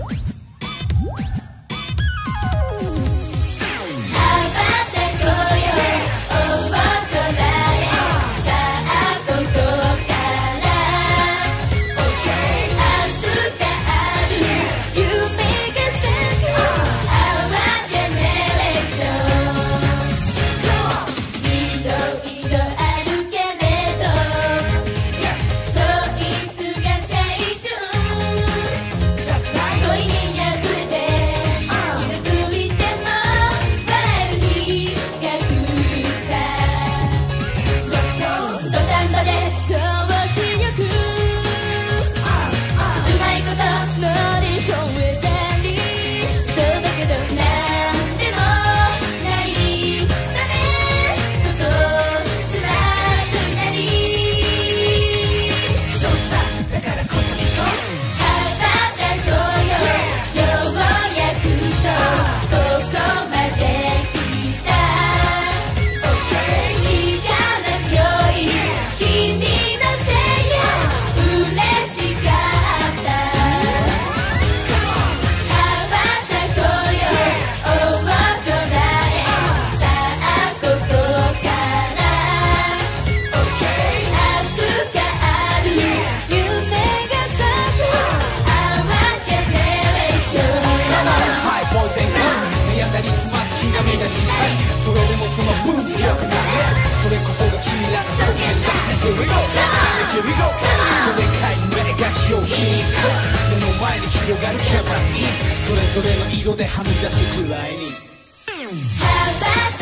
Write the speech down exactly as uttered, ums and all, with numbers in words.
それでもその分強くなれ、それこそが君らの表現だ。 Here we go, here we go。 でかい目が火を引く、目の前に広がるキャパシティ、それぞれの色ではみ出すくらいに。